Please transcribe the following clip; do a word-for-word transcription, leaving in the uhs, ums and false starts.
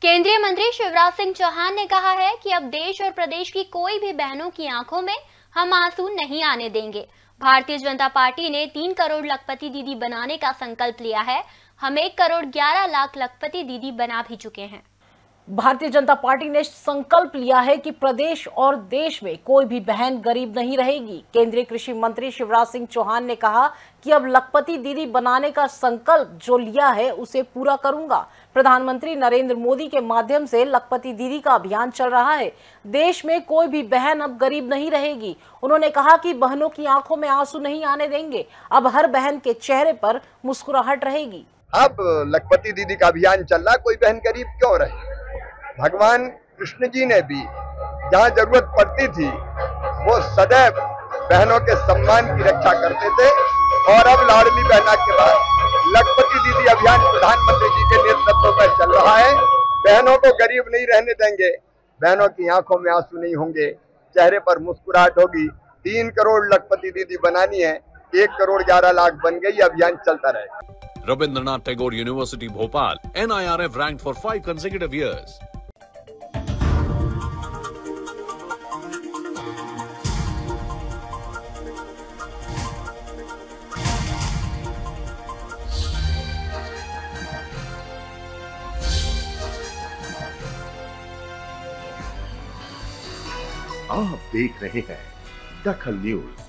केंद्रीय मंत्री शिवराज सिंह चौहान ने कहा है कि अब देश और प्रदेश की कोई भी बहनों की आंखों में हम आंसू नहीं आने देंगे। भारतीय जनता पार्टी ने तीन करोड़ लखपति दीदी बनाने का संकल्प लिया है। हम एक करोड़ ग्यारह लाख लखपति दीदी बना भी चुके हैं। भारतीय जनता पार्टी ने संकल्प लिया है कि प्रदेश और देश में कोई भी बहन गरीब नहीं रहेगी। केंद्रीय कृषि मंत्री शिवराज सिंह चौहान ने कहा कि अब लखपति दीदी बनाने का संकल्प जो लिया है उसे पूरा करूंगा। प्रधानमंत्री नरेंद्र मोदी के माध्यम से लखपति दीदी का अभियान चल रहा है। देश में कोई भी बहन अब गरीब नहीं रहेगी। उन्होंने कहा कि बहनों की आंखों में आंसू नहीं आने देंगे। अब हर बहन के चेहरे पर मुस्कुराहट रहेगी। अब लखपति दीदी का अभियान चल रहा, कोई बहन गरीब क्यों रहे। भगवान कृष्ण जी ने भी जहाँ जरूरत पड़ती थी वो सदैव बहनों के सम्मान की रक्षा करते थे। और अब लाडली बहना के बाद लखपति दीदी अभियान प्रधानमंत्री जी के नेतृत्व में चल रहा है। बहनों को गरीब नहीं रहने देंगे। बहनों की आंखों में आंसू नहीं होंगे, चेहरे पर मुस्कुराहट होगी। तीन करोड़ लखपति दीदी बनानी है, एक करोड़ ग्यारह लाख बन गई। अभियान चलता रहेगा। Rabindranath Tagore University, Bhopal, N I R F ranked for five consecutive years. आप देख रहे हैं दखल न्यूज।